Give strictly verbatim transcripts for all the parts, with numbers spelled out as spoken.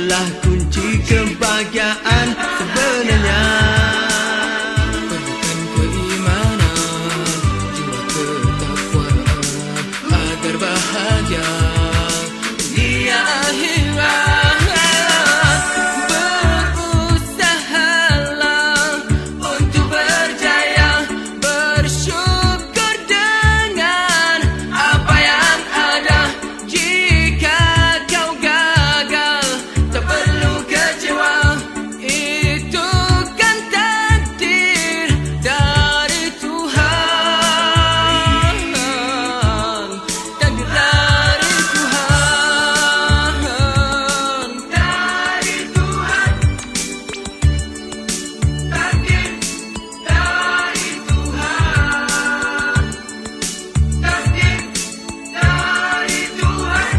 Itulah kunci kebahagiaan sebenarnya. Perlukan keimanan, jiwa ketakwaan agar bahagia dunia akhirat. Berusahalah untuk berjaya, bersyukur dengan apa yang ada. Jika kau gagal, tak perlu kecewa, itu kan takdir dari Tuhan. Takdir dari Tuhan, dari Tuhan. Takdir dari Tuhan, takdir dari Tuhan,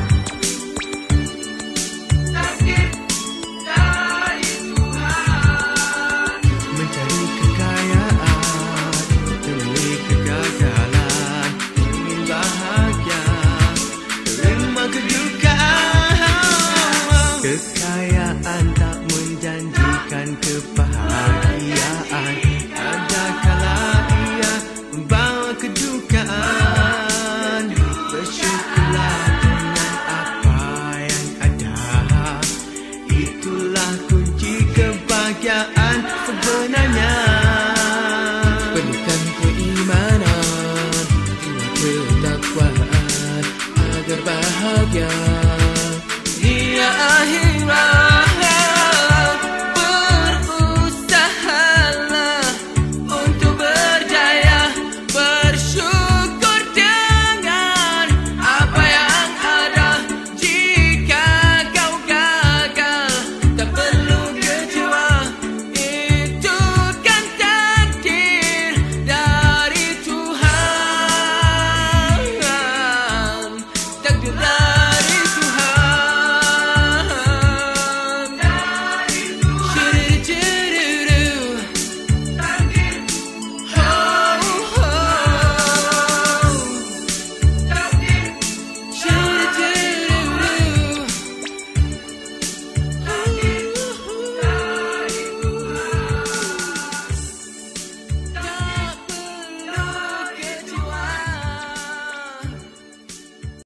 takdir dari Tuhan. Mencari kekayaan, temui kegagalan, ingin bahagia, terima kedukaan. Kekayaan tak menjanjikan kebahagiaan, ada kala ia membawa kedukaan. Bersyukurlah dengan apa yang ada, itulah kunci kebahagiaan sebenarnya. Perlukan keimanan, jiwa ketakwaan agar bahagia